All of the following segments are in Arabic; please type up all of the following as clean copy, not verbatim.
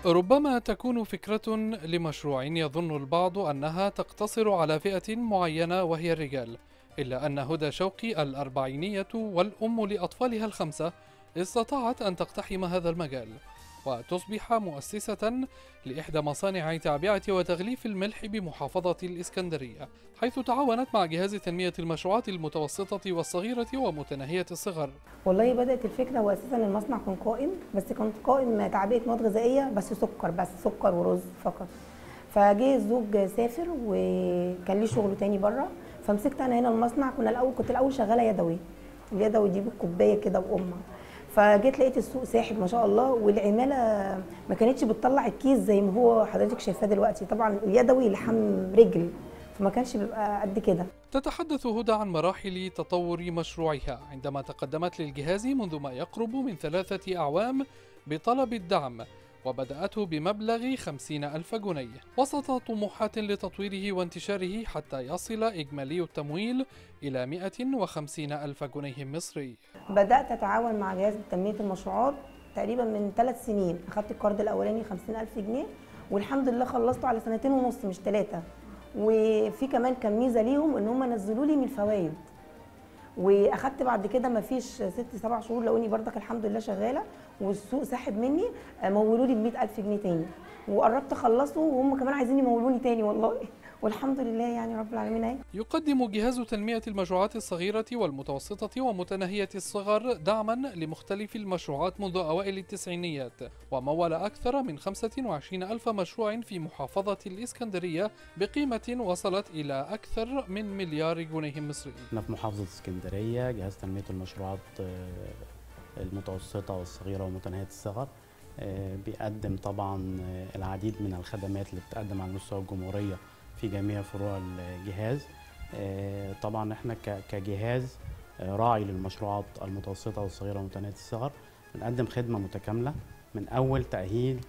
ربما تكون فكرة لمشروع يظن البعض أنها تقتصر على فئة معينة وهي الرجال، إلا أن هدى شوقي الأربعينية والأم لأطفالها الخمسة استطاعت أن تقتحم هذا المجال وتصبح مؤسسة لإحدى مصانع تعبئة وتغليف الملح بمحافظة الإسكندرية، حيث تعاونت مع جهاز تنمية المشروعات المتوسطة والصغيرة ومتناهية الصغر. والله بدأت الفكرة، هو أساسا المصنع كان قائم، بس كان قائم تعبئة مواد غذائية بس سكر ورز فقط. فجه الزوج سافر وكان ليه شغل تاني بره، فمسكت أنا هنا المصنع. كنت الأول شغالة يدوي، اليدوي دي بالكوباية كده بأمها. فجيت لقيت السوق ساحب ما شاء الله، والعمالة ما كانتش بتطلع الكيس زي ما هو حضرتك شايفاه دلوقتي. طبعا اليدوي لحم رجل، فما كانش بيبقى قد كده. تتحدث هدى عن مراحل تطور مشروعها عندما تقدمت للجهاز منذ ما يقرب من 3 أعوام بطلب الدعم، وبدأته بمبلغ 50,000 جنيه وسط طموحات لتطويره وانتشاره حتى يصل إجمالي التمويل إلى 150,000 جنيه مصري. بدأت أتعاون مع جهاز تنمية المشروعات تقريبا من 3 سنين. أخدت القرض الأولاني 50,000 جنيه، والحمد لله خلصته على 2.5 سنين مش 3. وفي كمان كان ميزة ليهم إن هم نزلوا لي من الفوائد، واخدت بعد كده ما فيش 6-7 شهور لقوني بردك الحمد لله شغاله والسوق ساحب مني، مولوا لي ب 100,000 جنيه تاني، وقربت اخلصه وهم كمان عايزين يمولوني تاني والله. والحمد لله يعني رب العالمين اهي. يقدم جهاز تنمية المشروعات الصغيرة والمتوسطة ومتناهية الصغر دعما لمختلف المشروعات منذ أوائل التسعينيات، ومول أكثر من 25,000 مشروع في محافظة الإسكندرية بقيمة وصلت إلى أكثر من مليار جنيه مصري. احنا في محافظة اسكندرية جهاز تنمية المشروعات المتوسطة والصغيرة ومتناهية الصغر بيقدم طبعا العديد من الخدمات اللي بتقدم على مستوى الجمهورية في جميع فروع الجهاز. طبعا احنا كجهاز راعي للمشروعات المتوسطة والصغيرة ومتناهية الصغر بنقدم خدمة متكاملة من أول تأهيل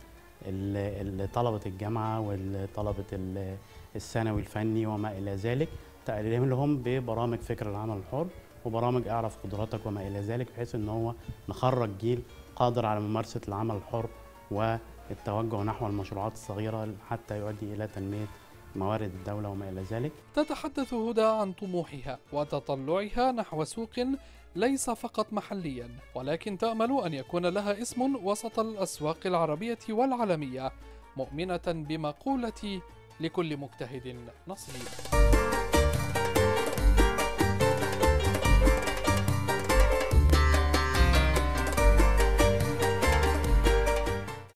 طلبة الجامعة وطلبة الثانوي الفني وما إلى ذلك، تقديم لهم ببرامج فكر العمل الحر وبرامج اعرف قدراتك وما الى ذلك، بحيث ان هو نخرج جيل قادر على ممارسه العمل الحر والتوجه نحو المشروعات الصغيره حتى يؤدي الى تنميه موارد الدوله وما الى ذلك. تتحدث هدى عن طموحها وتطلعها نحو سوق ليس فقط محليا، ولكن تأمل أن يكون لها اسم وسط الأسواق العربية والعالمية، مؤمنة بمقولة لكل مجتهد نصيب.